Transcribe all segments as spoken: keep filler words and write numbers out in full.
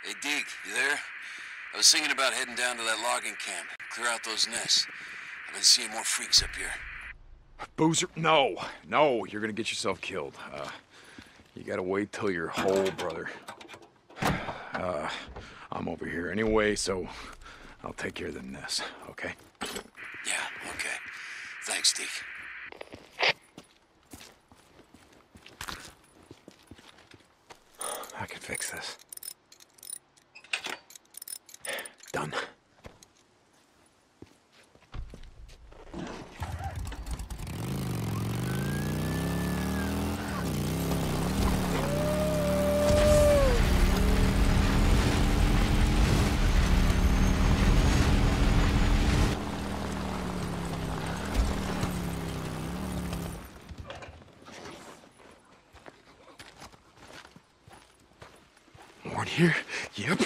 Hey, Deke, you there? I was thinking about heading down to that logging camp. Clear out those nests. I've been seeing more freaks up here. Boozer, no. No, you're gonna get yourself killed. Uh, you gotta wait till you're whole, brother. Uh, I'm over here anyway, so I'll take care of the nests, okay? Yeah, okay. Thanks, Deke. I can fix this. Done. More in here? Yep.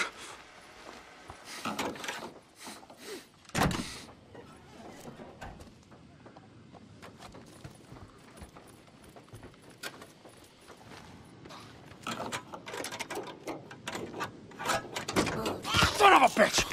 Son of a bitch!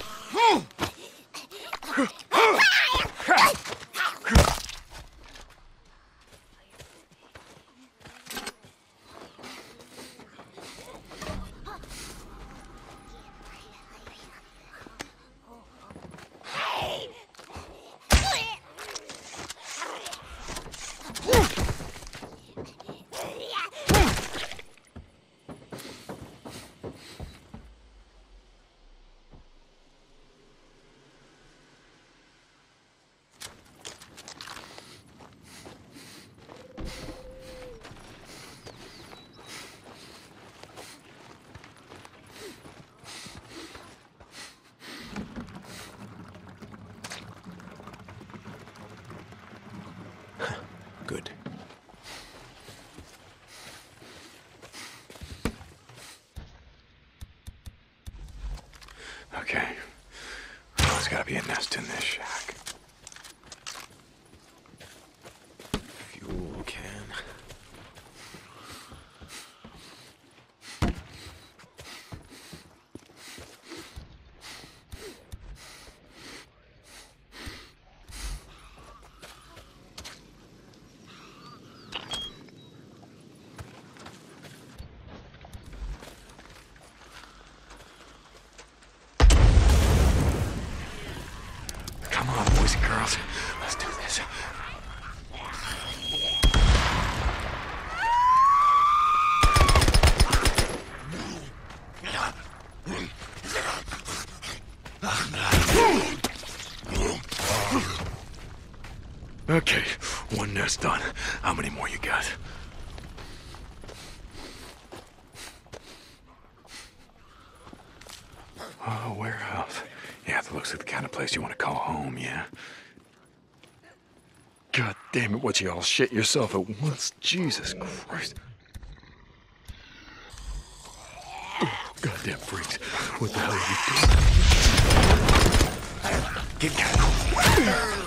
Good. Okay. Well, there's gotta be a nest in this shack. Fuel can. Come on, boys and girls. Let's do this. Okay, one nest done. How many more you got? Oh, warehouse. Yeah, that looks like the kind of place you want to call home, yeah? God damn it, what you all shit yourself at once? Jesus Christ. Oh, goddamn freaks. What the hell are you doing? Get down.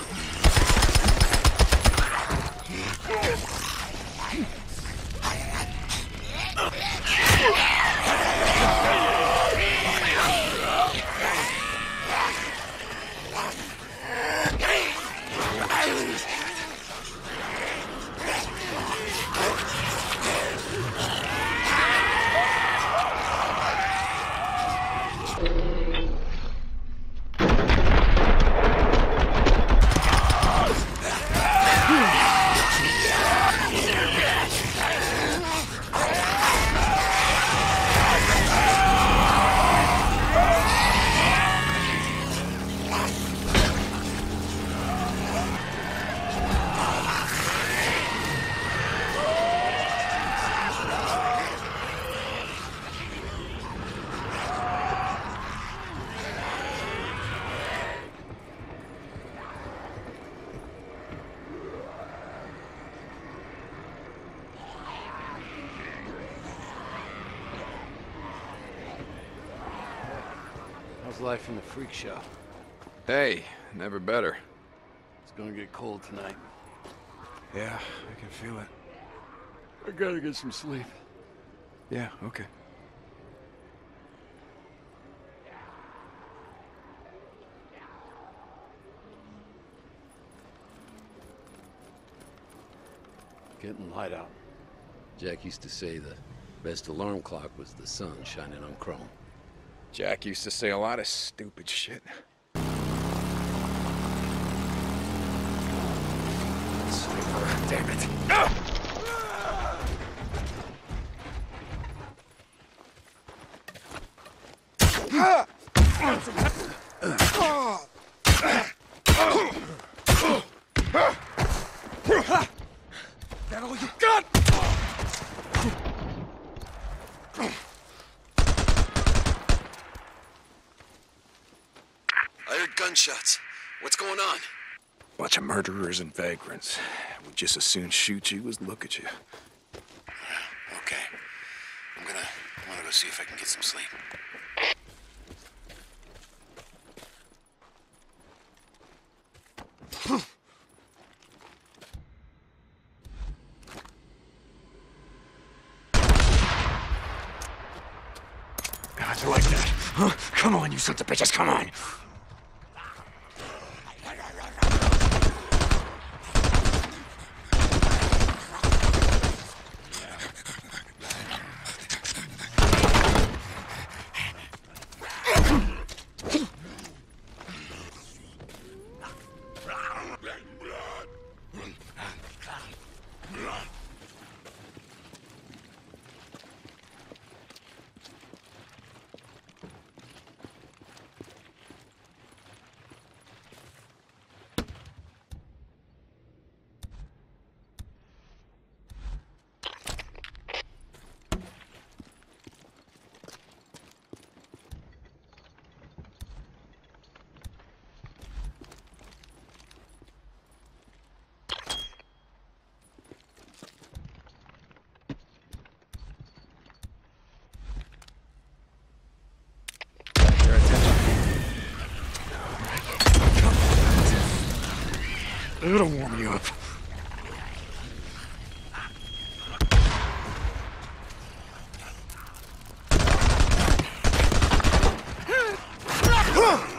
How's life in the freak show? Hey, never better. It's gonna get cold tonight. Yeah, I can feel it. I gotta get some sleep. Yeah, okay. getting light out. Jack used to say the best alarm clock was the sun shining on chrome. Jack used to say a lot of stupid shit. Sniper, damn it. Ah! That all you got? I heard gunshots. What's going on? Bunch of murderers and vagrants. Would just as soon shoot you as look at you. Okay. I'm gonna... I'm gonna go see if I can get some sleep. How'd you like that? Huh? Come on, you sons of bitches, come on! It'll warm you up. Huh!